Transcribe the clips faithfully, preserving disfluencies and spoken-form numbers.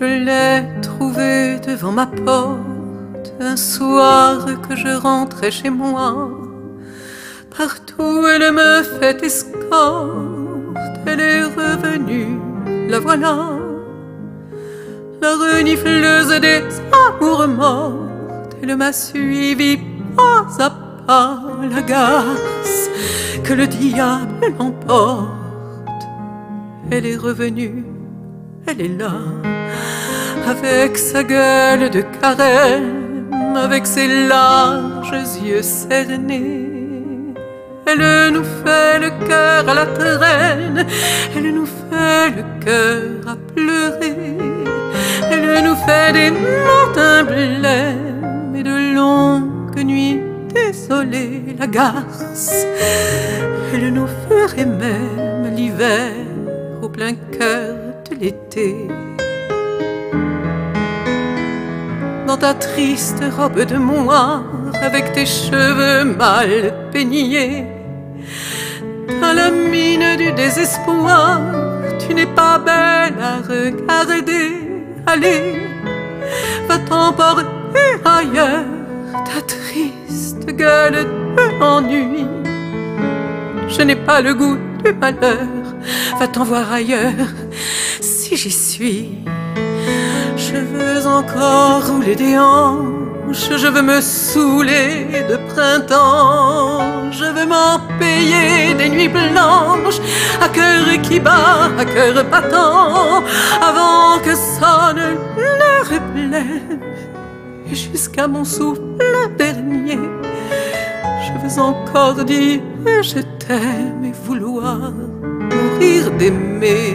Je l'ai trouvée devant ma porte un soir que je rentrais chez moi. Partout elle me fait escorte, elle est revenue, la voilà, la renifleuse des amours mortes. Elle m'a suivi pas à pas, la garce que le diable l'emporte. Elle est revenue, elle est là, avec sa gueule de carême, avec ses larges yeux cernés. Elle nous fait le cœur à la traîne, elle nous fait le cœur à pleurer. Elle nous fait des matins blêmes et de longues nuits désolées, la garce. Elle nous ferait même l'hiver au plein cœur de l'été. Dans ta triste robe de moire, avec tes cheveux mal peignés, t'as la mine du désespoir, tu n'es pas belle à regarder. Allez, va t'emporter ailleurs, ta triste gueule de l'ennui. Je n'ai pas le goût du malheur, va-t'en voir ailleurs, si j'y suis. Je veux encore rouler des hanches, je veux me saouler de printemps. Je veux m'en payer des nuits blanches, à cœur qui bat, à cœur battant, avant que sonne l'heure pleine. Et jusqu'à mon souffle dernier, je veux encore dire je t'aime et vouloir mourir d'aimer.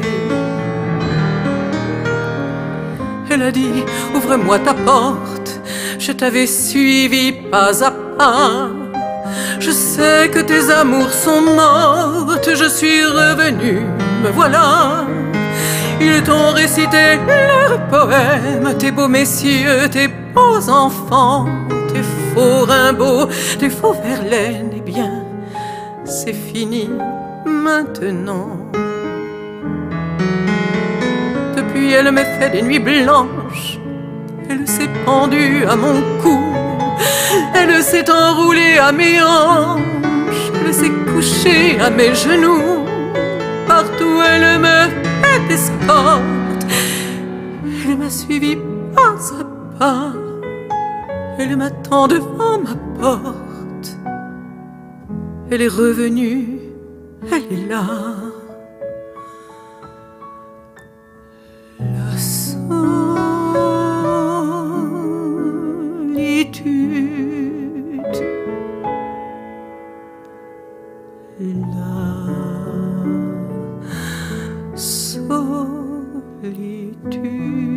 Elle a dit, ouvre-moi ta porte, je t'avais suivi pas à pas. Je sais que tes amours sont mortes, je suis revenue, me voilà. Ils t'ont récité leurs poèmes, tes beaux messieurs, tes beaux enfants, tes faux Rimbaud, tes faux Verlaine. Eh bien, c'est fini maintenant. Depuis elle me fait des nuits blanches, elle s'est pendue à mon cou, elle s'est enroulée à mes hanches, elle s'est couchée à mes genoux. Partout elle me fait escorte, elle m'a suivi pas à pas, elle m'attend devant ma porte. Elle est revenue, elle est là. La solitude, la solitude.